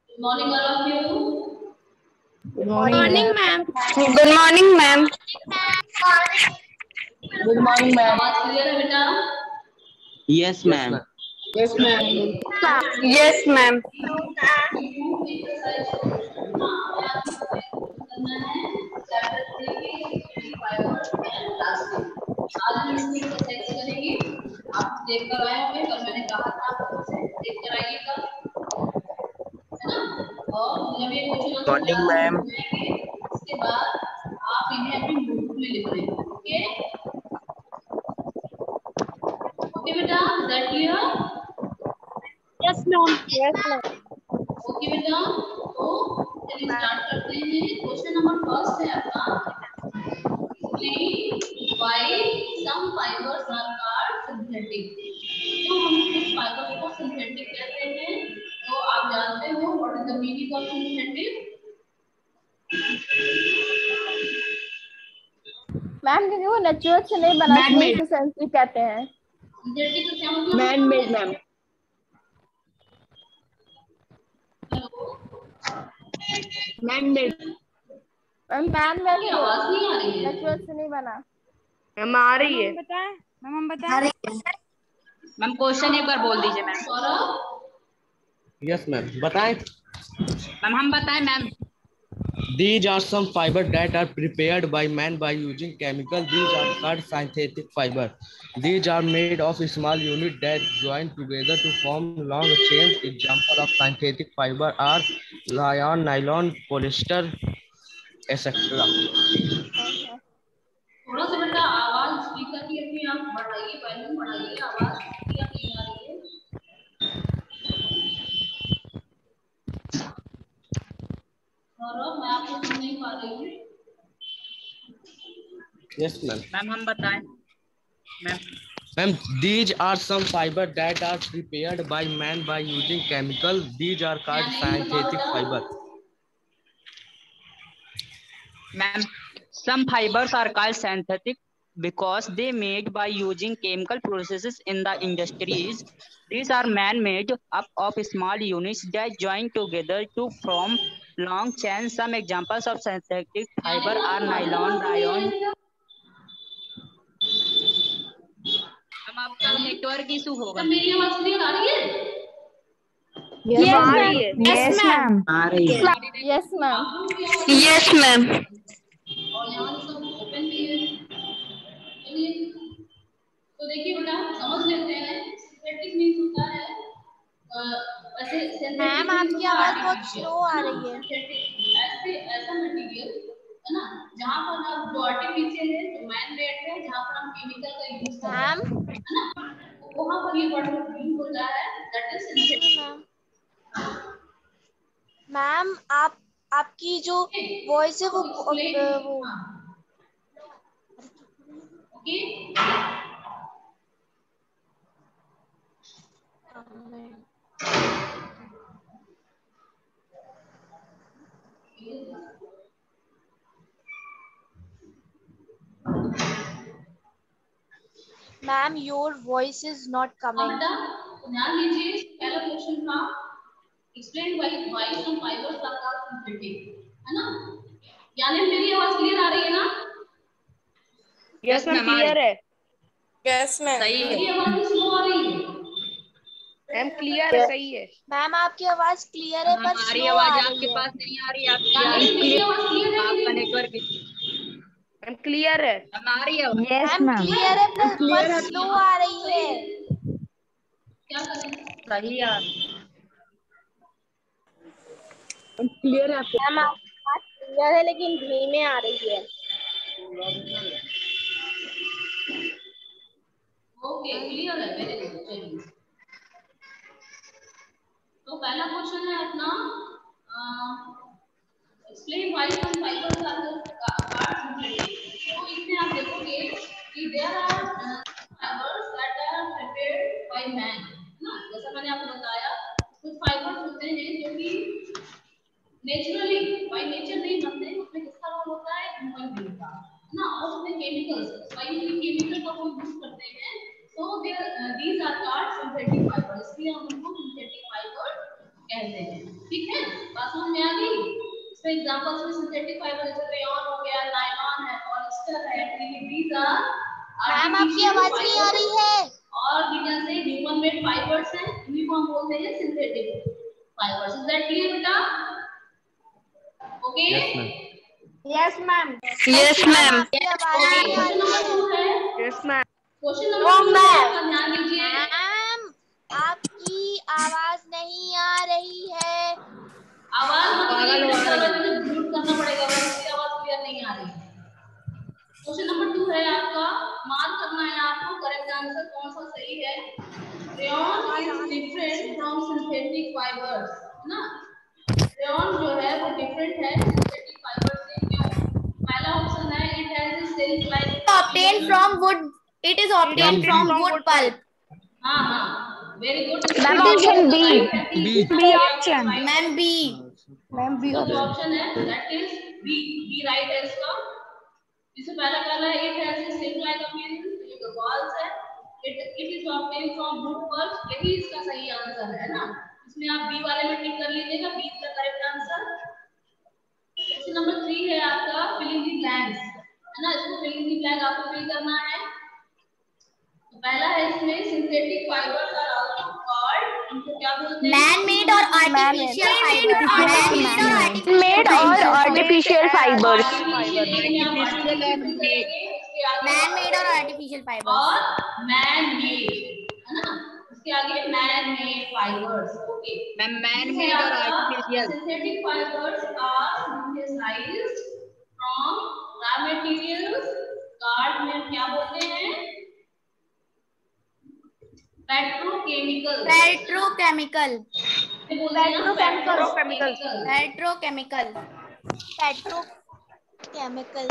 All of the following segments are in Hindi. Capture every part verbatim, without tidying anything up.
Good morning, all of you. Good morning, Morning, ma'am. ma'am. Good morning, ma'am. Good morning, ma'am. आवाज क्लियर है बेटा? Yes, ma'am. Yes, ma'am. Yes, ma'am. Exercise ना हमें आपको करना है चैप्टर थ्री की फाइबर एंड प्लास्टिक। आज हम इसमें एक्सरसाइज करेंगे। आप देख कर आए होंगे, कल मैंने कहा था आप लोगों से देख कर आइएगा, है ना? और जब ये क्वेश्चन आंसर Morning, क्लास में ma'am. हो जाएंगे, उसके बाद आप इन्हें अपनी नोटबुक में लिख लेंगे। ओके ओके बेटा, is that clear? Yes, ma'am. Yes, ma'am. Okay बेटा, तो चलिए स्टार्ट करते हैं। क्वेश्चन नंबर फर्स्ट है आपका, explain why some fibres are called synthetic. क्यों हम कुछ फाइबर्स को सिंथेटिक कहते हैं? तो आप जानते हो what is the meaning of synthetic? Ma'am क्योंकि वो नेचुरल से नहीं बना, इसलिए इसे सेंसिटिव कहते हैं। सिंथेटिक का क्या मतलब? Man made, ma'am. Hello, Man made. Ma'am मैन में आपकी आवाज नहीं आ रही है। नेचुरल से नहीं बना। मैम आ रही है। बताएं मैम, हम बताएं। मैम क्वेश्चन एक बार बोल दीजिए मैम। सौरभ, यस मैम, बताएं। मैम हम बताएं ma'am. These are some fiber that are prepared by man by using chemical. These are called synthetic fiber. These are made of small units that join together to form long chains. Example of synthetic fiber are rayon, nylon, polyester, et cetera. थोड़ा सा बेटा आवाज स्पीकर की अपनी आप बढ़ाइए, वॉल्यूम बढ़ाइए, आवाज क्लियर नहीं आ रही है। सौरभ, मैं आपको सुन नहीं पा रही हूँ। Yes ma'am. मैम हम बताएं ma'am. Ma'am, these are some fiber that are prepared by man by using chemical. These are क्या called नहीं बताओ synthetic बेटा? fiber. Ma'am, some fibers are called synthetic because they made by using chemical processes in the industries. These are man-made up of small units that join together to form long chains. Some examples of synthetic क्या नहीं fiber बताओ? are आपकी nylon, आवाज नहीं आ rayon. रही है। मैम आपका नेटवर्क इशू बेटा होगा। मेरी आवाज क्लियर आ रही है? Yes, आ ma'am. रही है। Yes, ma'am. आ रही है। Yes, ma'am. आप लोगों की आवाज Yes, ma'am. और यहाँ से सब ओपन भी है। चलिए, तो देखिए बेटा समझ लेते हैं। सिंथेटिक मीन्स होता है अ, वैसे सिंथेटिक मैम मीन्स आपकी होता है आवाज बहुत आर्टिफिशियल, स्लो है आ ना? रही है। सिंथेटिक ऐसे ऐसा मटेरियल, है ना, जहाँ पर आप जो आर्टिफिशियल है, जो मैन मेड है, जहाँ पर हम केमिकल का यूज कर रहे मैम हैं, है ना, तो वहाँ पर ये वर्ड यूज होता है, that is synthetic. Ma'am ma'am आप आपकी जो वॉइस है वो अ, वो okay, ma'am your voice is not अब कमिंग। बेटा ध्यान दीजिए, पहला क्वेश्चन था explain why why some fibres are called synthetic, है ना? यानी मेरी आवाज क्लियर आ रही है ना? यस मैम, क्लियर है। Yes, ma'am. सही है। मेरी आवाज ही स्लो आ रही है। मैम क्लियर है, सही है। मैम आपकी आवाज क्लियर है पर हमारी स्लो आवाज आ आपके रही है। पास नहीं आ रही है, आपकी आ यानी रही मेरी है। आवाज क्लियर है कि आपका नहीं? नेटवर्क मैम क्लियर है। हमारी है। मैम क्लियर है पर क्लियर पर है। स्लो आ रही है। क्या करें? सही यार। मैम क्लियर है आपको। मैम आपकी बात क्लियर है लेकिन धीमे आ रही है। ओके, क्लियर है, वेरी गुड। चलिए, तो पहला क्वेश्चन है अपना explain why some fibres are called synthetic. तो इसमें आप देखोगे कि there are fibres that are prepared by man, है ना? जैसा मैंने आपको बताया, कुछ फाइबर्स होते हैं जो कि नेचुरली बाय नेचर नहीं बनते, उसमें किसका रोल होता है? ह्यूमन बीइंग का, है ना? और उसमें केमिकल्स बाय यूजिंग केमिकल का वो यूज करते हैं, so there these are called synthetic fibre, इसलिए हम उनको सिंथेटिक फाइबर कहते हैं। ठीक है, बात समझ में आ गई। इसमें एग्जांपल्स में सिंथेटिक फाइबर जैसे रेयॉन हो गया, नायलॉन है, पॉलिएस्टर है, दीज आर मैम आपकी आवाज नहीं आ रही है। और we can say human made fibers हैं, इन्हीं को हम बोलते हैं synthetic fibers. Is that clear बेटा? Okay? Yes, ma'am. Yes, ma'am. Yes, ma'am. आपकी आवाज Okay. नहीं आ Question number रही two है. Yes ma'am. Question number two है, का ध्यान दीजिए. मैम आपकी आवाज नहीं आ रही है। आवाज म्यूट करना पड़ेगा, वरना आवाज क्लियर नहीं आ रही है। क्वेश्चन नंबर टू है आपका, मार्क करना है आपको करेक्ट आंसर कौन सा सही है। Rayon is different from synthetic fibres, है ना। रेयॉन जो है वो डिफरेंट है सिंथेटिक फाइबर से, क्यों? पहला ऑप्शन है it has a silk like Obtained from wood. It is obtained from wood pulp. हां हां very good. Ma'am, option B. B. B option. Ma'am B. Ma'am, B जो option. ऑप्शन है that is B, B right है इसका। इससे पहला पहला it has a silk like appearance, ये जो वॉल्स है it it is obtained from wood pulp, यही इसका सही आंसर है ना। इसमें आप बी वाले में टिक कर लीजिएगा, B is the correct answer. Question number three है आपका फिलिंग द ब्लैंक्स, है ना। इसको फिलिंग द ब्लैंक आपको फिल करना है। तो पहला है इसमें synthetic fibres are also called, इनको क्या बोलते हैं? Man made or artificial fibre. Made or artificial fibers. Man made or artificial fibre. और मैन मेड, है ना। इसके आगे man made fibres. Okay ma'am man made or artificial synthetic fibres are synthesised from raw materials, card में क्या बोलते हैं? Petrochemical. Petrochemical. Petrochemical. Petrochemical. Petrochemical.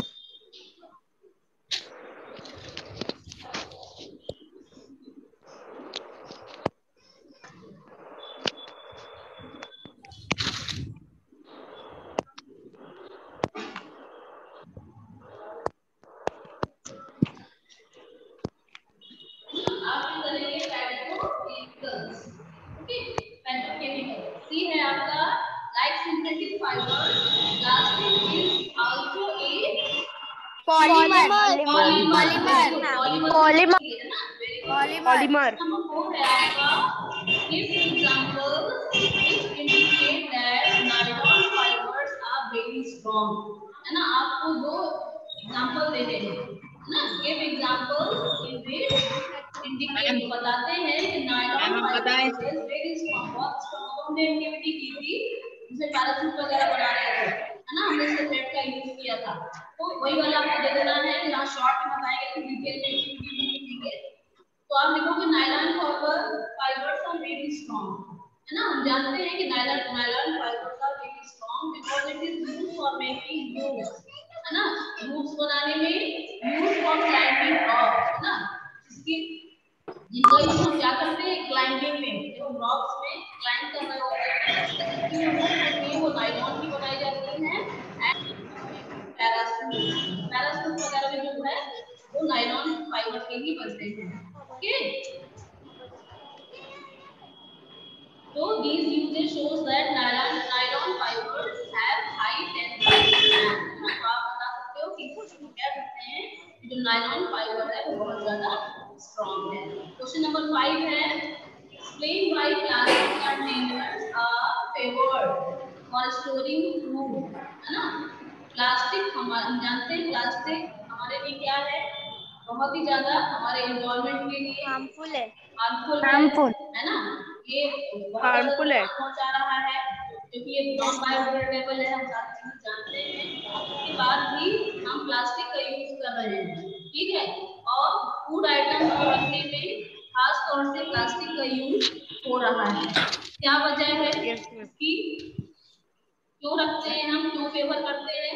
C है आपका like synthetic fibre plastic is also a polymer. Polymer polymer. Polymer polymer. Number four है आपका give example which indicate that nylon fibres are very strong, है ना। आपको दो एग्जांपल दे देने हैं, है ना। Give example in which indicate बताते हैं कि nylon fibre is very strong, बहुत स्ट्रांग। हमने एक्टिविटी की थी, जिसे पैराशूट वगैरह बना रहे थे, है ना। हमने सल्फेट का यूज किया था, तो वही वाला आपको दे देना है। यहाँ शॉर्ट में बताएंगे कि डिटेल में एक्टिविटी नहीं लिखेंगे। तो आप लिखोगे nylon fibre fibres are very strong, है ना। हम जानते हैं कि nylon nylon fibres are very strong because it is used for making roofs, है ना। रूफ्स बनाने में यूज फॉर क्लाइंबिंग रॉक, है ना। इसकी जिनका यूज हम क्या करते हैं क्लाइंबिंग में, जब हम रॉक्स में क्लाइंब कर रहे होते हैं, इसकी जो रूफ होती है वो नायलॉन की बनाई जाती है। एंड पैराशूट पैराशूट वगैरह भी जो है वो नायलॉन फाइबर के ही बनते हैं। ओके, तो these uses shows that nylon nylon fibers have high tensile strength। तो आप बता सकते हो कि कह सकते हैं कि जो नायलॉन फाइबर है वो बहुत ज्यादा स्ट्रांग है। क्वेश्चन नंबर फाइव है explain why plastic containers are favored for storing food, है ना। प्लास्टिक हम जानते हैं प्लास्टिक हमारे लिए क्या है, बहुत ही ज्यादा हमारे एनवायरनमेंट के लिए हार्मफुल है। Harmful Harmful. है ना। ये हार्मफुल है पहुंचा रहा है क्योंकि ये नॉन बायोडिग्रेडेबल है, हम सारी चीजें जानते हैं। इसके बाद भी हम प्लास्टिक का यूज कर रहे हैं, ठीक है। और फूड आइटम को रखने में खास तौर से प्लास्टिक का यूज हो रहा है। क्या वजह है इसकी, क्यों रखते हैं हम, क्यों फेवर करते हैं,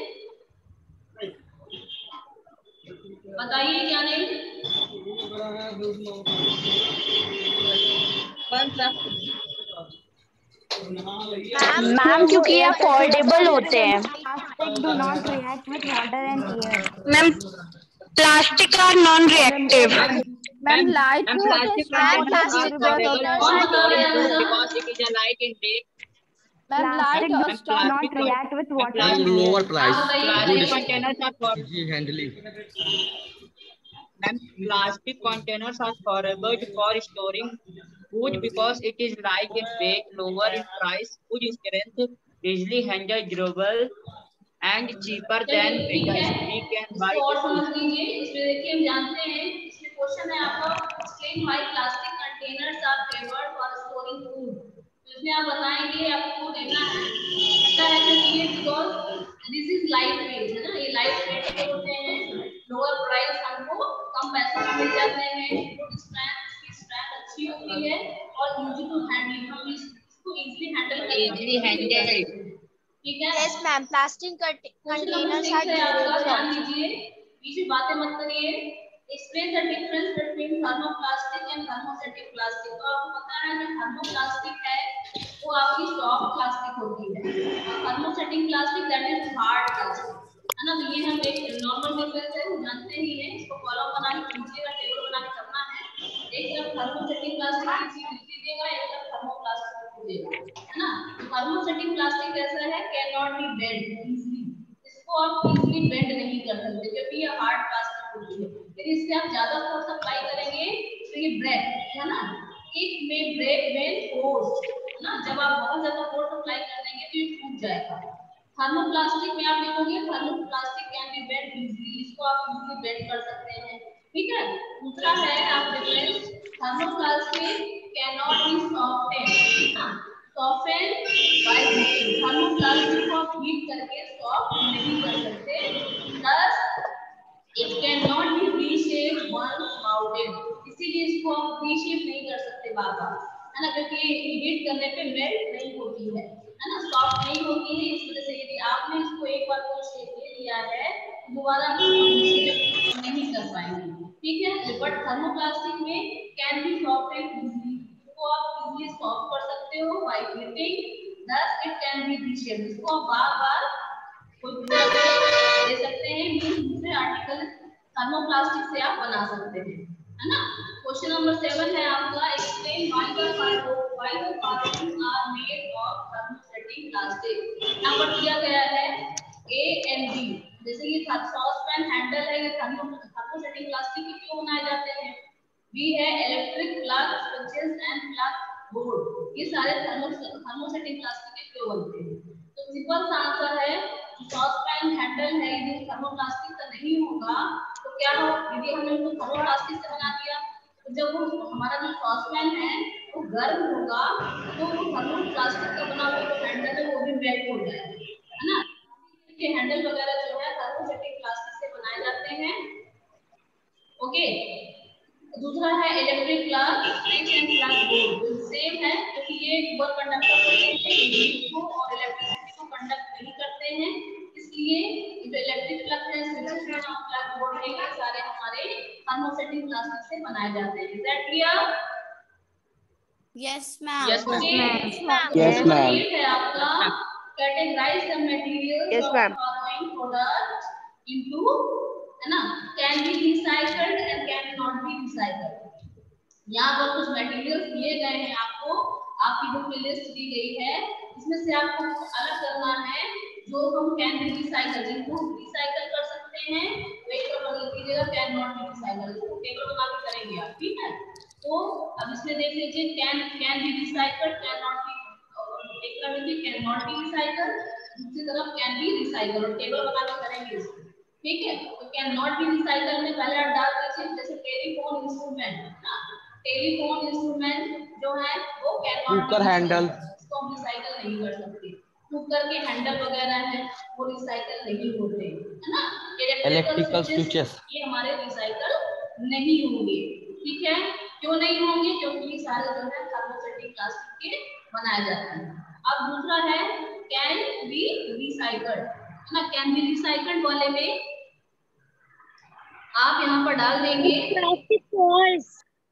बताइए। क्या नहीं मैम क्योंकि ये अफोर्डेबल होते हैं। Plastic do not react with water and air. Ma'am plastic are non reactive. Ma'am, light plastic containers containers are are suitable durable for कौन बता रहे storing हैं food answer? because it is a light in weight. Plastic Ma'am, does not plastic con- react with ma'am, water plastic- and lower air. price, आप बताइए, good plastic बताइए। containers are for easy handling. ma'am, plastic containers are forever for storing food because it is light in weight, lower in price, good strength, easily handled, durable, and cheaper than चलिए ठीक है, metals. We can buy इसको और this. समझ लीजिए। इसमें देखिए हम जानते हैं, इसमें क्वेश्चन है आपका explain why plastic containers are favoured for storing food. तो इसमें आप बताएंगे, आपको देना है ऐसा है क्योंकि ये because this is light weight, है ना, ये लाइट वेट के होते हैं, लोअर प्राइस, हमको कम पैसों में मिल जाते हैं, गुड स्ट्रेंथ, इसकी स्ट्रेंथ अच्छी होती है और इजी टू हैंडल, हम इसको इजीली हैंडल कर Easily handled. ठीक है। Yes, ma'am. Plastic cont- question number containers six are है आपका, durable ध्यान also. दीजिए, बीच में बातें मत करिए। Explain the difference between thermoplastic and thermostatic plastic. तो आपको पता है जो थर्मोप्लास्टिक है वो आपकी सॉफ्ट प्लास्टिक होती है और thermostatic plastic that is hard plastic, है ना। तो ये हम एक नॉर्मल डिफरेंस है, जानते ही हैं, इसको कॉलम बना के कीजिएगा, टेबल बना के करना है। एक तरफ थर्मोस्टेटिक प्लास्टिक की चीज लीजिएगा, एक तरफ थर्मोप्लास्टिक लीजिएगा, है ना। थर्मोस्टेटिक प्लास्टिक कैसा है, can not be bend easily, इसको आप इजीली बेंड नहीं कर सकते क्योंकि ये हार्ड प्लास्टिक होती है। फिर इससे आप ज्यादा फोर्स अप्लाई करेंगे तो ये ब्रेक, है ना, इट में ब्रेक व्हेन फोर्स, है ना, जब आप बहुत ज्यादा फोर्स अप्लाई कर देंगे तो ये टूट जाएगा। थर्मोप्लास्टिक में आप लिखोगे thermoplastic can be bend easily, इसको आप इजीली बेंड कर सकते हैं, ठीक है। दूसरा है आप difference, thermoplastic can not be softened, soften by heating, thermoplastic को आप हीट करके सॉफ्ट नहीं कर सकते, thus it cannot be reshaped once mounted, इसीलिए इसको आप रीशेप नहीं कर सकते बार बार, है ना, क्योंकि हीट करने पे मेल्ट नहीं होती है, है ना, सॉफ्ट नहीं होती है। इस वजह से यदि आपने इसको एक बार कोई शेप ले लिया है तो दोबारा इसको रीशेप नहीं कर पाएंगे, ठीक है। बट थर्मोप्लास्टिक में कैन बी सॉफ्टेड इजीली, इसको आप इजीली सॉफ्ट कर सकते हो by heating, thus it can be reshaped, इसको आप बार बार कोई दूसरा ले सकते हैं, मींस दूसरे आर्टिकल थर्मोप्लास्टिक से आप बना सकते हैं, है ना। क्वेश्चन नंबर सेवन है आपका, explain why the fibre why the fibres are made of thermostatic plastic. यहाँ पर दिया गया है ए एंड बी, जैसे ये सॉस पैन हैंडल है, ये थर्मोस्टेटिक प्लास्टिक के क्यों बनाए जाते हैं, बी है electric plug switches and plug board, ये सारे थर्मोस्टेटिक प्लास्टिक के क्यों बनते हैं। तो सिंपल सा आंसर है, सॉस पैन हैंडल है यदि थर्मोप्लास्टिक का नहीं होगा तो क्या हो, यदि हमने उसको थर्मोप्लास्टिक से बना दिया तो जब वो हमारा जो सॉस पैन है वो गर्म होगा तो वो थर्मोप्लास्टिक का बना हुआ जो हैंडल है वो भी मेल्ट हो जाएगा, है ना। ये हैंडल वगैरह जो है थर्मोस्टेटिक प्लास्टिक से बनाए जाते हैं, ओके। दूसरा है electric plug switch and plug board, same है क्योंकि ये डुअल कंडक्टर होते हैं, हीट को और इलेक्ट्रिसिटी को कंडक्ट नहीं करते हैं, इसलिए जो इलेक्ट्रिक प्लग है, स्विचेस हैं और प्लग बोर्ड है, ये सारे हमारे थर्मोस्टेटिक प्लास्टिक से बनाए जाते हैं। Is that clear? Yes, ma'am. Yes, ma'am. Yes, ma'am. Yes, ma'am. ये है आपका categorize the materials Yes, of ma'am. following products into, है ना, can be recycled and can not be recycled। यहाँ पर कुछ मटेरियल्स दिए गए हैं आपको, आपकी जो लिस्ट दी गई है इसमें से आपको अलग करना है जो हम कैन बी रिसाइकल, जिनको रिसाइकल कर सकते हैं वे तो बदल दीजिएगा कैन नॉट बी रिसाइकल, इसको टेबल बना के करेंगे आप, ठीक है। तो अब इसमें देख लीजिए can can be recycle, can not be, एक तरफ लिखिए कैन नॉट बी रिसाइकल, दूसरी तरफ कैन बी रिसाइकल, और टेबल बना के करेंगे इसको, ठीक है। तो कैन नॉट बी रिसाइकल में पहले आप डाल दीजिए, जैसे टेलीफोन इंस्ट्रूमेंट, ना टेलीफोन इंस्ट्रूमेंट जो है वो कैन नॉट कुकर हैंडल, इसको हम रिसाइकल नहीं कर सकते, कुकर के हैंडल वगैरह है वो रिसाइकल नहीं होते, है ना। इलेक्ट्रिकल स्विचेस ये हमारे रिसाइकल नहीं होंगे, ठीक है। क्यों नहीं होंगे, क्योंकि ये सारे जो है थर्मोस्टेटिक प्लास्टिक के बनाए जाते हैं। अब दूसरा है कैन बी रिसाइकल्ड, है ना, कैन बी रिसाइकल्ड वाले में आप यहाँ पर डाल देंगे plastic toys,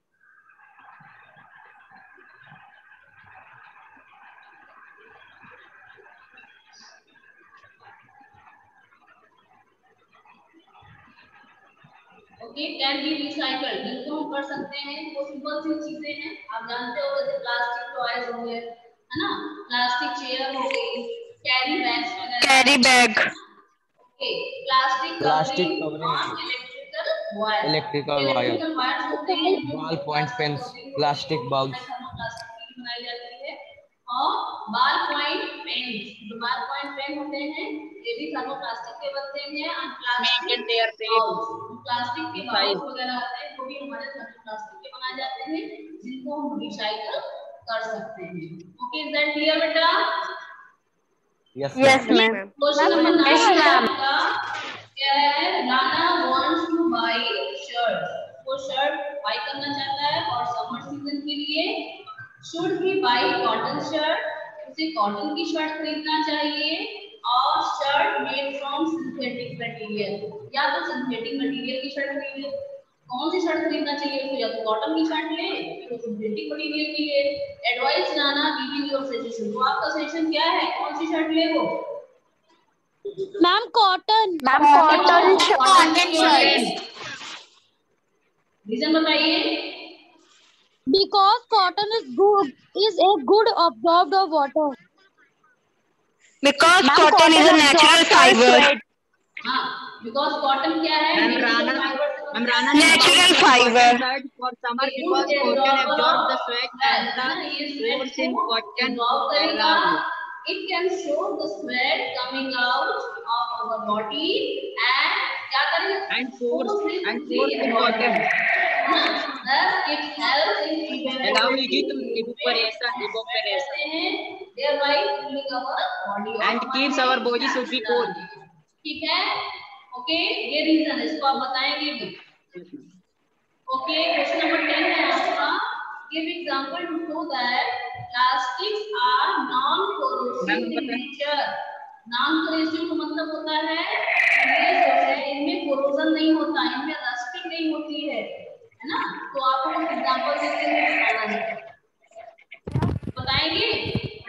okay, can be recycled, जिनको हम कर सकते हैं वो सिंपल सी चीजें हैं, आप जानते हो जैसे प्लास्टिक टॉयज हो गए, है ना, प्लास्टिक चेयर हो गई, कैरी बैग्स वगैरह, carry bag, okay, plastic plastic covering covering on electrical wire, electrical wire, electrical wires होते हैं जो ball point pens, plastic bowls, thermoplastic की बनाई जाती है। और बाल पॉइंट पेन, जो बाल पॉइंट पेन होते हैं ये भी थर्मोप्लास्टिक के बनते हैं। और प्लास्टिक प्लास्टिक के बाउल्स वगैरह होते हैं वो भी हमारे थर्मोप्लास्टिक के बनाए जाते हैं जिनको हम रिसाइकल कर सकते हैं। ओके, इज दैट क्लियर बेटा? Yes yes ma'am, ma'am, question number nine Yes, है ma'am. आपका, क्या है? Rana wants to buy shirt, वो शर्ट बाय करना चाहता है और समर सीजन के लिए। Should he buy cotton shirt, उसे कॉटन की शर्ट खरीदना चाहिए, और shirt made from synthetic material, या तो सिंथेटिक मटेरियल की शर्ट खरीदे। कौन सी शर्ट खरीदना चाहिए उसको? या तो कॉटन की शर्ट ले, फिर सिंथेटिक मटेरियल की ले। Advice Rana giving your suggestion, तो आपका सजेशन क्या है? कौन सी शर्ट ले वो? Ma'am cotton. Ma'am cotton shirt. Reason बताइए। Because cotton is good is a good absorber of water. because cotton is a natural fiber, हाँ, because cotton क्या है? मैम Natural राना fiber से बनता मैम है। Rana Natural fiber. for summer It because would cotton absorb absorb the sweat and है ना, ये the sweat pores in को cotton absorb करेगा। around. It can show the sweat coming out of our body and क्या करेगा? And pores Pores will and quickly pores in absorb cotton. it, है ना? Thus it helps in Allow preventing it to evaporation, sweat evaporation. करते हैं, thereby cooling our body And keeps our body should be cool. ठीक है? ओके, ये रीजन है, इसको आप बताएंगे भी। ओके, क्वेश्चन नंबर टेन है आपका, give example to show that plastics are non corrosive in nature. Non corrosive का मतलब होता है ये जो है इनमें कोरोजन नहीं होता, इनमें रस्टिंग नहीं होती है, है ना? तो आपको कुछ एग्जांपल देते हुए बताना है, बताएंगे?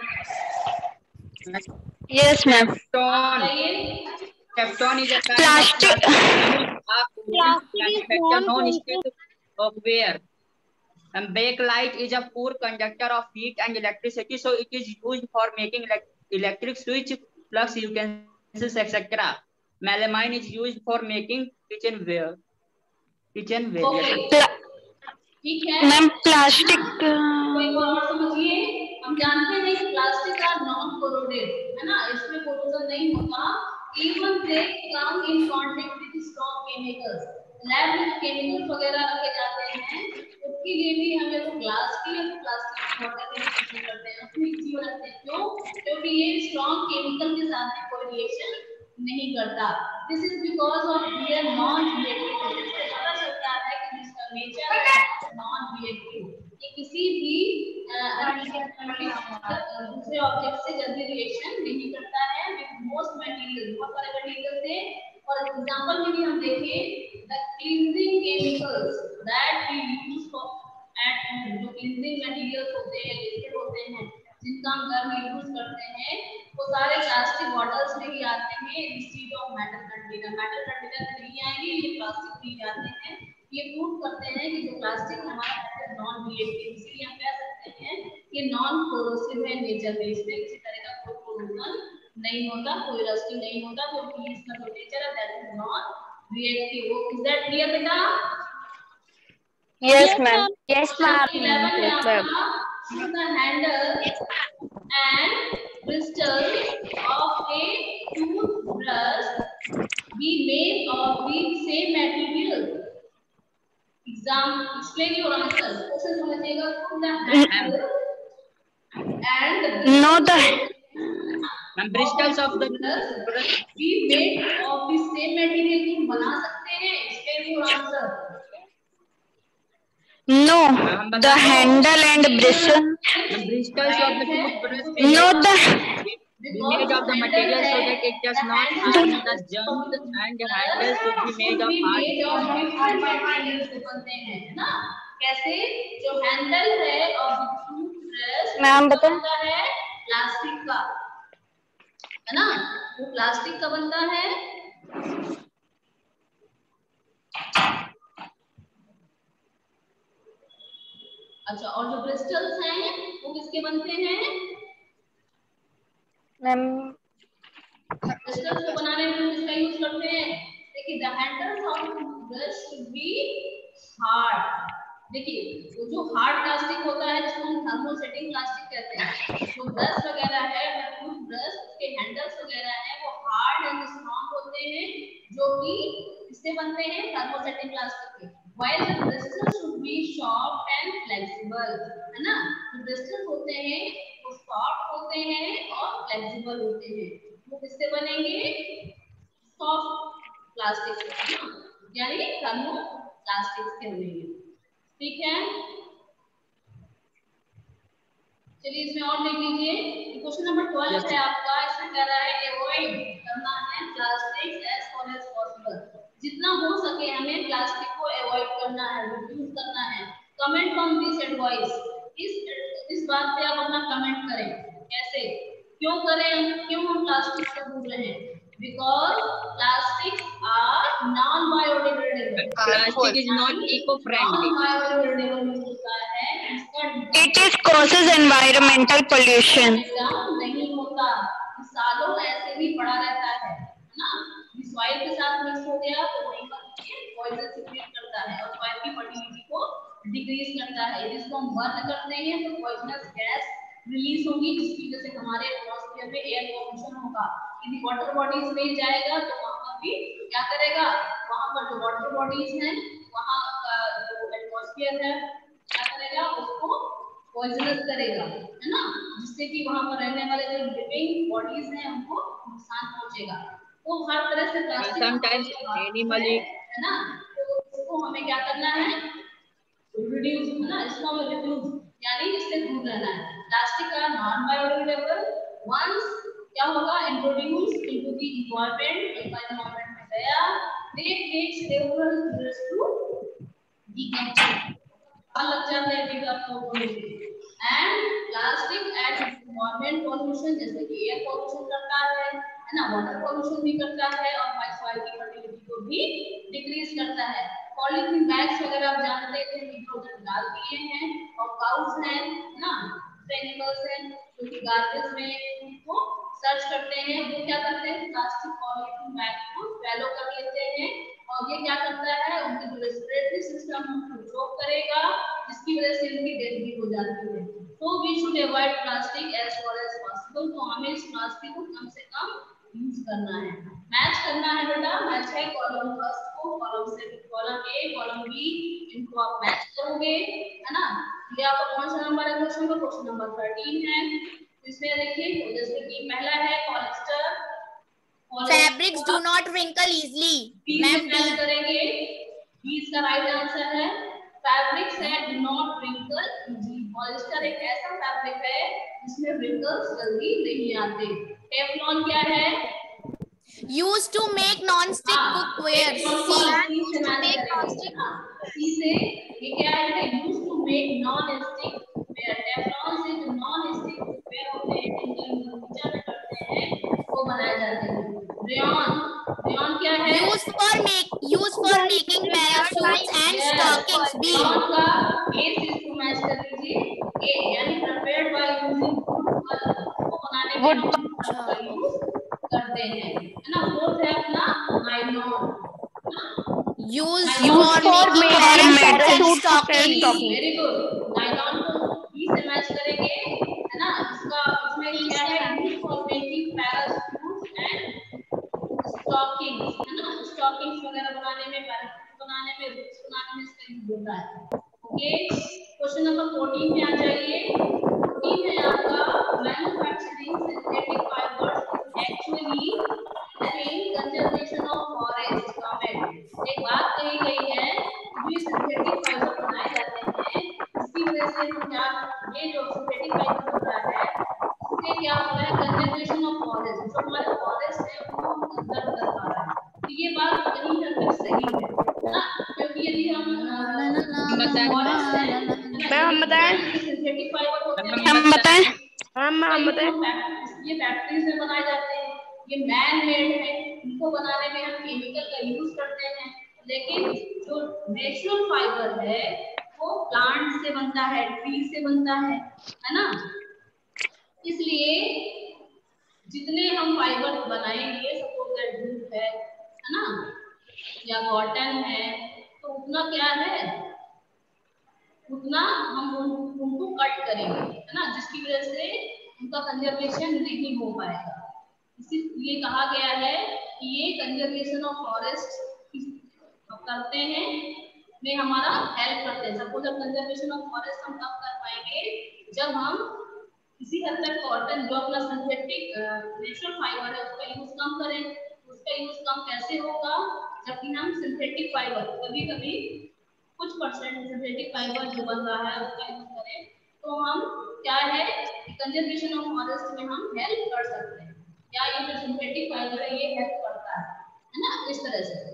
yes ma'am, बताइए। Teflon is a kind Plastic- of plastic Plastic is manufactured non-corrosive. non-stick of wear. And bakelite is a poor conductor of heat and electricity, so it is used for making elect electric switch, plugs, utensils, et cetera. Melamine is used for making kitchenware. Kitchenware. Okay, Yes. ठीक है मैम प्लास्टिक कोई और समझिए। हम जानते हैं कि प्लास्टिक आर नॉन कोरोडेड, है ना, इसमें कोरोजन नहीं होता। Even they come in contact with strong chemicals, lab में जो केमिकल्स वगैरह रखे जाते हैं उसके लिए भी हमें वो ग्लास की या प्लास्टिक की बॉटल का यूज करते हैं, उसमें इजी रखते हैं। क्यों? क्योंकि ये स्ट्रॉन्ग केमिकल के साथ में कोई रिएक्शन नहीं करता। This is because of their non reactive, इससे पता चलता है कि इसका नेचर है नॉन रिएक्टिव, ये किसी भी दूसरे ऑब्जेक्ट से जल्दी रिएक्शन नहीं करता है विद मोस्ट मटेरियल, बहुत सारे मटेरियल से। फॉर एग्जांपल में भी हम देखें the cleansing chemicals that we use for at home, जो क्लींजिंग मटेरियल्स होते हैं, लिक्विड होते हैं जिनका हम घर में यूज करते हैं, वो सारे प्लास्टिक बॉटल्स में ही आते हैं instead of metal container. Metal container में नहीं आएंगे, ये प्लास्टिक में ही आते हैं। ये प्रूव करते हैं कि जो प्लास्टिक हमारा नॉन रिएक्टिव, इसलिए हम कह सकते हैं कि नॉन कोरोसिव है नेचर में, इसमें किसी तरह का कोई कोरोजन नहीं होता, कोई रस्टिंग नहीं होता, क्योंकि इसका जो नेचर है that is non reactive. Is that clear बेटा? yes ma'am, yes ma'am, eleven है Yes, ma'am. आपका, should the handle and bristles of a toothbrush be made of the same material? Exam, explain your answer. Question समझिएगा, should the handle and the no the And bristles of the brush be made of the same material, तुम बना सकते हैं? Explain your answer. no the handle and bristle the bristles of the toothbrush no the be made of the material so that it does not harm the germs, and the handle should be made of hard different materials से बनते हैं, है ना? कैसे? जो हैंडल है और टूथब्रश मैम बताएं। बनता है प्लास्टिक का, है ना? वो प्लास्टिक का बनता है। अच्छा, और जो ब्रिस्टल्स हैं वो किसके बनते हैं? मैम ब्रशेस को बनाने में इसका यूज करते हैं। देखिए the handles of brush should be hard. देखिए वो जो हार्ड प्लास्टिक होता है जिसको हम थर्मोसेटिंग प्लास्टिक कहते हैं, जो ब्रश वगैरह है टूथ ब्रश के हैंडल्स वगैरह है वो हार्ड एंड स्ट्रॉन्ग होते हैं, जो कि इससे बनते हैं थर्मोसेटिंग प्लास्टिक के। while the bristles should be soft and flexible, है ना। जो bristles होते हैं वो सॉफ्ट होते हैं और फ्लेक्सिबल होते हैं। वो किससे बनेंगे? सॉफ्ट प्लास्टिक से, यानी थर्मो प्लास्टिक से बनेंगे। ठीक है, चलिए इसमें और देख लीजिए। क्वेश्चन नंबर ट्वेल्व है आपका। इसमें कह रहा है अवॉइड करना है plastic as far as possible. जितना हो सके हमें प्लास्टिक को अवॉइड करना है, रिड्यूस करना है। Comment on this advice. इस इस बात पे आप अपना कमेंट करें। कैसे, क्यों करें, क्यों हम प्लास्टिक से दूर रहें? Because plastic are non biodegradable. Plastic is not eco-friendly. Non biodegradable होता है, इसका It is causes environmental pollution. नहीं होता, सालों ऐसे ही पड़ा रहता है ना। सॉइल के साथ मिक्स हो गया तो वहीं पर पॉइजन सीक्रेट करता है और सॉइल की फर्टिलिटी को डिक्रीज करता है। जिसको हम बर्न करते हैं तो पॉइजनस गैस रिलीज होगी, जिसकी वजह से हमारे एटमॉस्फेयर में एयर पॉल्यूशन होगा। यदि वाटर बॉडीज में जाएगा तो वहां पर भी क्या करेगा, वहां पर जो वाटर बॉडीज हैं वहां का जो एटमॉस्फेयर है क्या करेगा, उसको पॉइजनस करेगा, है ना, जिससे कि वहां पर रहने वाले जो लिविंग बॉडीज हैं उनको नुकसान पहुंचेगा। तो हर तरह से प्लास्टिक Sometimes animally है ना, तो इसको हमें क्या करना है, रिड्यूस, है ना, इसको हमें रिड्यूस यानी इससे दूर रहना है। प्लास्टिक का नॉन बायोडिग्रेडेबल वंस क्या होगा, introduce into the environment, environment में गया, they take several years to decompose, लग जाते हैं decompose. And plastic add environment pollution, जैसे कि एयर पॉल्यूशन करता है है ना, वाटर पॉल्यूशन भी करता है और सॉइल की फर्टिलिटी को भी डिक्रीज करता है। पॉलीथीन बैग्स वगैरह आप जानते थे इधर डाल दिए हैं, और काउस हैं ना, एनिमल्स हैं जो कि गार्बेज में उनको सर्च करते हैं, वो क्या करते हैं, प्लास्टिक पॉलीथीन बैग को फैलो कर लेते हैं और ये क्या करता है, उनके जो रेस्पिरेटरी सिस्टम को चोक करेगा, जिसकी वजह से उनकी डेथ भी हो जाती है। तो we should avoid plastic as far as possible. तो हमें इस प्लास्टिक को कम से कम यूज करना है। मैच करना है बेटा, मैच है कॉलम फर्स्ट को कॉलम से, कॉलम ए कॉलम बी, इनको आप मैच करोगे, है ना। ये आपका कौन सा नंबर है क्वेश्चन का, क्वेश्चन नंबर थर्टीन है। इसमें देखिए जैसे कि पहला है polyester, fabrics do not wrinkle easily. Ma'am match करेंगे, बी इसका राइट आंसर है। फैब्रिक्स है do not wrinkle easily. Polyester एक ऐसा फैब्रिक है जिसमें रिंकल्स जल्दी नहीं आते। टेफ्लॉन क्या है, used to make non stick cookware. C से ये क्या है, used to make non stick cookware. Teflon से जो नॉन स्टिक कुकवेयर होते हैं जिनका यूज किचन में करते हैं वो बनाए जाते हैं। रेयॉन, रेयॉन क्या है, used for make used for making parachutes and stockings. B का ए से इसको मैच कर लीजिए, ए यानी प्रिपेयर्ड बाय यूजिंग वुड, को बनाने में हम यूज करते हैं, है ना। फोर्थ है अपना nylon, used for making parachutes and stockings. Very good. Nylon को बी से मैच करेंगे, है ना। इसका इसमें क्या है, use for making parachutes and stockings, है ना। स्टॉकिंग्स वगैरह बनाने में, पैराशूट बनाने में, बुक्स बनाने में इसका यूज होता है। ओके, क्वेश्चन नंबर फोर्टीन में आ जाइए। फोर्टीन है आपका manufacturing synthetic fibres actually helping conservation of forest government. एक बात कही गई है कि जो सिंथेटिक फाइबर बनाए जाते हैं इसकी वजह से हम क्या, ये जो सिंथेटिक फाइबर बन रहा है इससे क्या हो रहा है, कंजर्वेशन ऑफ फॉरेस्ट, जो हमारे फॉरेस्ट है उनको हम कंजर्व कर पा रहे हैं। तो ये बात कहीं ना कहीं सही है ना, क्योंकि यदि हम फॉरेस्ट है, हम बताएं, सिंथेटिक फाइबर होते हैं, हम बताएं, हम हम बताएं, ये फैक्ट्रीज में बनाए जाते हैं, ये मैन मेड है, इनको बनाने में हम केमिकल का यूज करते हैं। लेकिन जो नेचुरल फाइबर है वो प्लांट से बनता है, ट्री से बनता है, है ना। इसलिए फाइबर बनाएंगे, सपोज दैट जूट है है ना, या कॉटन है, तो उतना क्या है, उतना हम उन, उनको कट करेंगे, है ना, जिसकी वजह से उनका कंजर्वेशन नहीं हो पाएगा। इसीलिए कहा गया है कि ये कंजर्वेशन ऑफ फॉरेस्ट करते हैं में हमारा हेल्प करते हैं। सपोज कंजर्वेशन ऑफ फॉरेस्ट हम कब कर पाएंगे, जब हम किसी हद तक कॉटन जो अपना सिंथेटिक नेचुरल फाइबर है उसका यूज कम करें। उसका यूज कम कैसे होगा, जबकि हम सिंथेटिक फाइबर कभी कभी कुछ परसेंट सिंथेटिक फाइबर जो बन रहा है उसका यूज करें, तो हम क्या है कंजर्वेशन ऑफ फॉरेस्ट में हम हेल्प कर सकते हैं। क्या ये जो सिंथेटिक फाइबर है ये हेल्प करता है, है ना, इस तरह से।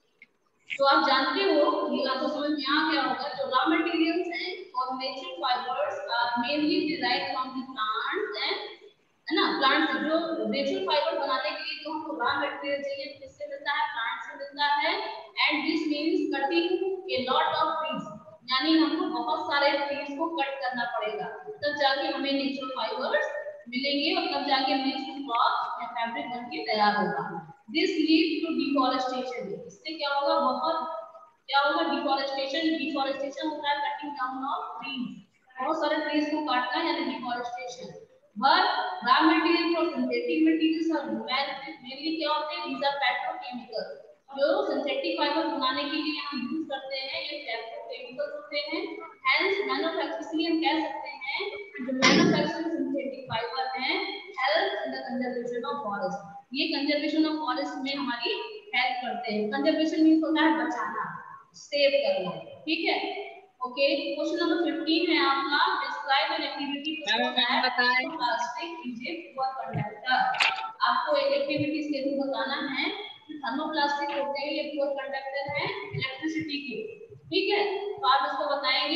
तो आप जानते हो, ये आपको समझ में आ गया होगा, जो रॉ मटेरियल्स हैं और natural fibres are mainly derived from the plants and, है ना, प्लांट से जो नेचुरल फाइबर बनाने के लिए जो हमको रॉ मटेरियल चाहिए किससे मिलता है, प्लांट से मिलता है। And this means cutting a lot of trees, यानी हमको बहुत सारे ट्रीज को कट करना पड़ेगा, तब जाके हमें नेचुरल फाइबर्स मिलेंगे और तब जाके नेचुरल क्लॉथ या फैब्रिक बनके तैयार होगा। दिस लीड टू डिफॉरेस्टेशन, इससे क्या होगा, बहुत क्या होगा, डिफॉरेस्टेशन। डिफॉरेस्टेशन होता है कटिंग डाउन ऑफ ट्रीज, बहुत सारे ट्रीज को काटना यानी deforestation. But raw material for synthetic materials और मेनली क्या होते हैं, दीस आर पेट्रोकेमिकल्स। जो सिंथेटिक फाइबर बनाने के लिए हम यूज करते हैं ये पेट्रोकेमिकल्स होते हैं। हेंस मैन्युफैक्चरिंग, इसलिए हम कह सकते हैं कि जो मैन्युफैक्चरिंग सिंथेटिक फाइबर हैं help in the conservation of forest, ये कंजर्वेशन ऑफ फॉरेस्ट में हमारी हेल्प करते हैं। कंजर्वेशन मींस होता है बचाना, सेव करना, ठीक है। ओके, क्वेश्चन नंबर फिफ्टीन है आपका, describe an activity to show that thermoplastic is a poor conductor. आपको एक एक्टिविटी के थ्रू बताना है कि थर्मोप्लास्टिक होते हैं ये पुअर कंडक्टर है इलेक्ट्रिसिटी के, ठीक है। तो आप इसको बताएंगे।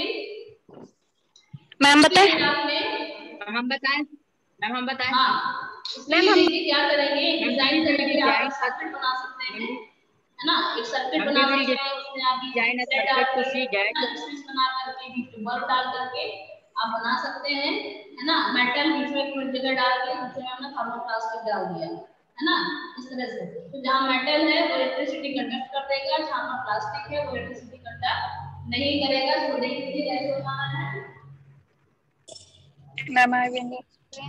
मैम बताएं। मैम हम बताएं मैम हम बताएं हाँ, मैम हम क्या करेंगे, डिजाइन करेंगे, आप सर्किट बना सकते हैं, है ना, एक सर्किट बना सकते हैं, उसमें आप design circuit to see that switch बना करके बीच में बल्ब डाल करके आप बना सकते हैं, है ना, मेटल बीच में एक जगह डाल के उसमें हमने थर्मोप्लास्टिक डाल दिया, है ना, इस तरह से। तो जहाँ मेटल है वो इलेक्ट्रिसिटी कंडक्ट कर देगा, जहाँ प्लास्टिक है वो इलेक्ट्रिसिटी कंडक्ट नहीं करेगा। तो देखिए कैसे बनाना है। मैम आई विल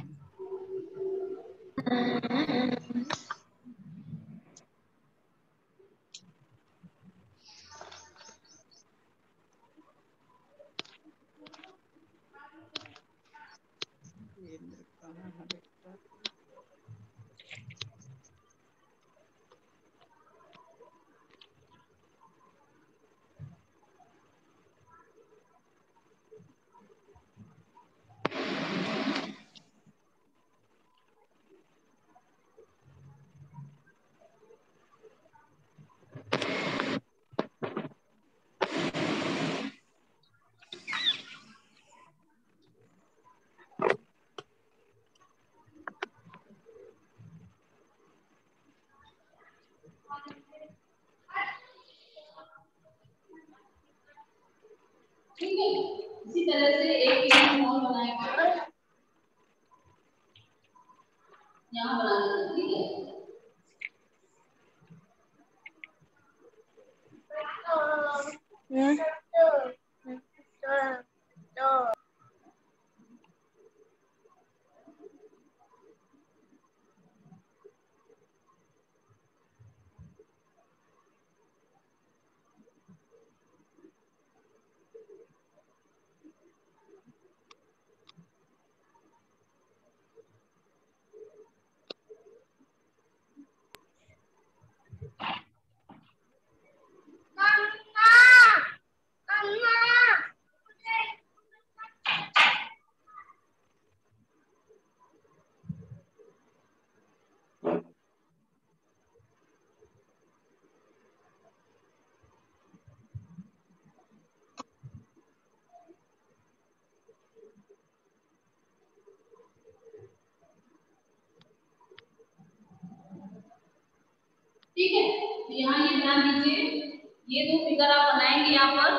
ठीक है, इसी तरह से एक और बनाएंगे, यहाँ बना लेंगे, ठीक है। ठीक है, तो यहाँ ये ध्यान दीजिए, ये दो फिगर आप बनाएंगे यहाँ पर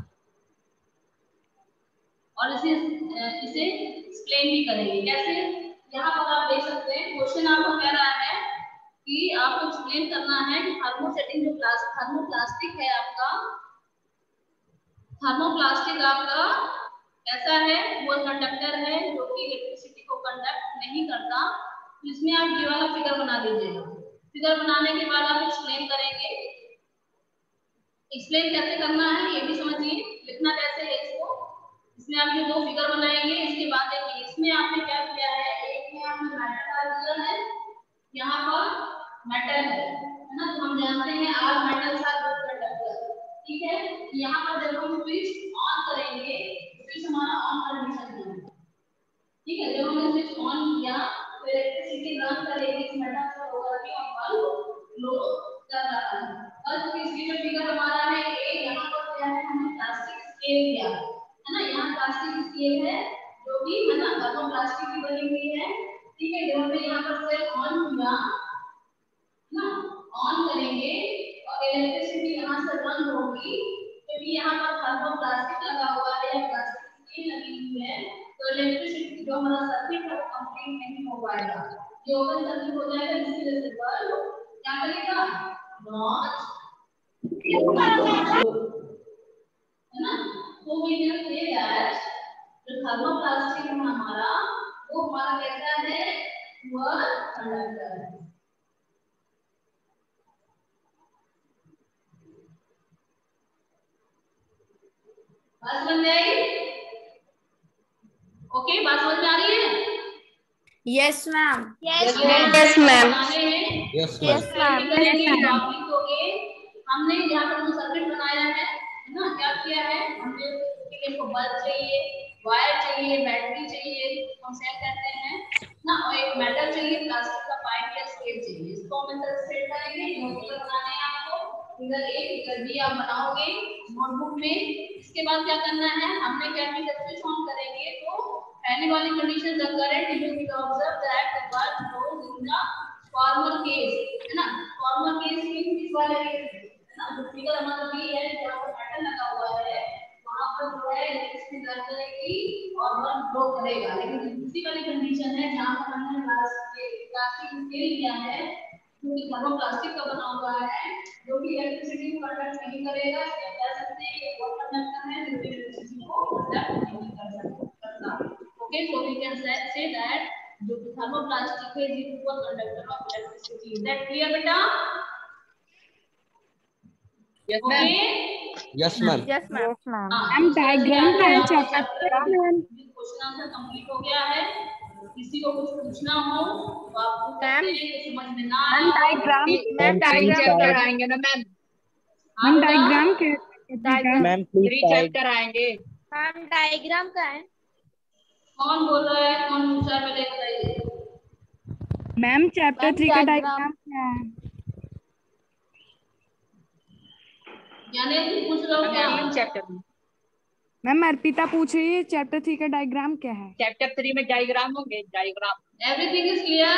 और इसे इसे एक्सप्लेन भी करेंगे कैसे। यहाँ पर आप देख सकते हैं क्वेश्चन आपको कह रहा है एक्सप्लेन करना है कि थर्मोसेटिंग जो प्लास्ट थर्मोप्लास्टिक है आपका, थर्मोप्लास्टिक आपका कैसा है, वो कंडक्टर है जो कि इलेक्ट्रिसिटी को कंडक्ट नहीं करता। तो इसमें आप ये वाला फिगर बना लीजिएगा। फिगर बनाने के बाद आप एक्सप्लेन करेंगे। एक्सप्लेन कैसे करना है ये भी समझिए, लिखना कैसे है इसको। इसमें आप ये दो फिगर बनाएंगे। इसके बाद देखिए इसमें आपने क्या किया है, एक में आपने मेटल डाल दिया है, यहाँ पर मेटल है ना, तो हम जानते हैं आर मेटल साथ दो कंडक्टर, ठीक है। यहाँ पर जब हम स्विच ऑन करेंगे, स्विच हमारा ऑन कंडीशन में है, ठीक है। जब हमने स्विच ऑन किया तो इलेक्ट्रिसिटी रन करेगी इस मेटल से होकर के और बल्ब ग्लो कर रहा है। बल्ब किसकी जो फिगर हमारा है, एक यहाँ पर क्या है, हमने प्लास्टिक स्केल लिया है ना, यहाँ प्लास्टिक स्केल है जो कि है ना थर्मोप्लास्टिक की बनी हुई है, ठीक है। जब हमने यहाँ पर से ऑन किया ना, ऑन करेंगे और इलेक्ट्रिसिटी यहाँ से रन होगी, क्योंकि यहाँ पर थर्मोप्लास्टिक लगा हुआ है या प्लास्टिक स्केल लगी हुई है, तो इलेक्ट्रिसिटी जो हमारा सर्किट है वो कंप्लीट नहीं हो पाएगा, ये ओपन सर्किट हो जाएगा। जिसकी वजह से बल्ब क्या करेगा, नॉट है ना। तो वी कैन से दैट जो थर्मोप्लास्टिक है हमारा, वो हमारा कैसा है, पुअर कंडक्टर है। बात समझ में आई? ओके, बात समझ में आ रही है? Yes ma'am. Yes ma'am. Yes ma'am. हमने यहाँ पर जो सर्किट बनाया है ना, क्या किया है हमने, को बल्ब चाहिए, वायर चाहिए, बैटरी चाहिए, हम सेट करते हैं ना, और एक मेटल चाहिए, प्लास्टिक का पाइप या स्केल चाहिए। इसको हम इधर सेट करेंगे। फिगर बनाने हैं आपको, फिगर ए फिगर बी आप बनाओगे नोटबुक में। इसके बाद क्या करना है, हमने क्या किया, स्विच ऑन करेंगे तो पहली वाली condition the current you will observe that the bulb glows in the formal case, है ना। फॉर्मल केस मींस इस वाले केस है ना, जो फिगर हमारा बी है जहां पर मेटल लगा हुआ है, वहां पर जो है इलेक्ट्रिसिटी रन करेगी और बल्ब ग्लो करेगा। लेकिन दूसरी वाली कंडीशन है जहां पर हमने प्लास्टिक स्केल किया है जो कि थर्मोप्लास्टिक का बना हुआ है, जो कि इलेक्ट्रिसिटी को कंडक्ट नहीं करेगा। इसलिए कह सकते हैं कि वो कंडक्टर है जो इलेक्ट्रिसिटी को कंडक्ट नहीं कर सकता। Okay, so we can say that जो थर्मोप्लास्टिक है is equal conductor of electricity. Is that clear बेटा? Yes ma'am. Yes ma'am. Yes ma'am. Ma'am diagram का चैप्टर क्वेश्चन आंसर कंप्लीट हो गया है। किसी को कुछ पूछना हो तो आप पूछ सकते हैं, समझ में ना आए डायग्राम मैम टाइम चैप्टर आएंगे ना मैम? हम डायग्राम के मैम थ्री चैप्टर आएंगे। मैम डायग्राम का है। कौन बोल रहा है, कौन पूछ रहा है, पहले बताइए। मैम चैप्टर थ्री का डायग्राम क्या है? यानी पूछ रहा हूँ क्या? मैम चैप्टर मैम अर्पिता पूछ रही है चैप्टर थ्री का डायग्राम क्या है? चैप्टर थ्री में डायग्राम होंगे, diagram. Everything is clear?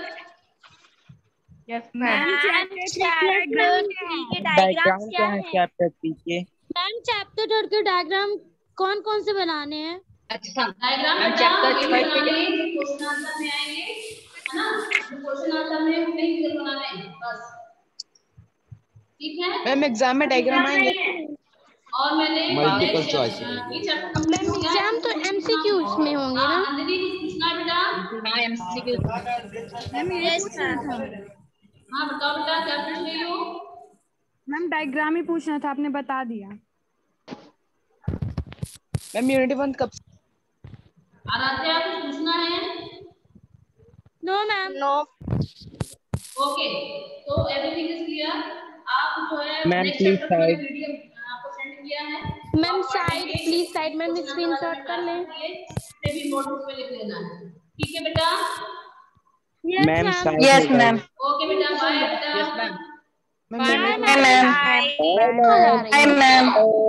Yes ma'am. Chapter three के डायग्राम क्या है चैप्टर थ्री के? मैम चैप्टर थर्ड के डायग्राम कौन कौन से बनाने हैं? अच्छा, डायग्राम चैप्टर फाइव के क्वेश्चन आंसर में आएंगे, है ना। क्वेश्चन आंसर में नहीं फिगर बनाने हैं बस, ठीक है। मैम एग्जाम में डायग्राम आएंगे और मैंने मल्टीपल चॉइस ये चैप्टर कंप्लीट हो गया। एग्जाम तो एमसीक्यू इसमें होंगे ना? नंदिनी कुछ पूछना है बेटा? हाँ एमसीक्यू। मैम ये पूछना था। हाँ बताओ बेटा, क्या पूछ रही हो? मैम डायग्राम ही पूछना था, आपने बता दिया। मैम यूनिट वन कब? आराध्या कुछ पूछना है? No ma'am. नो। ओके, तो एवरीथिंग इज क्लियर। आप जो है मैम नेक्स्ट प्लीज चैप्टर का वीडियो आपको सेंड किया है। मैम साइड प्लीज साइड में स्क्रीनशॉट कर लें। ये भी नोटबुक में लिख लेना है, ठीक है बेटा? Ma'am yes ma'am. ओके बेटा, बाय बेटा। Yes ma'am. Bye ma'am. Bye ma'am.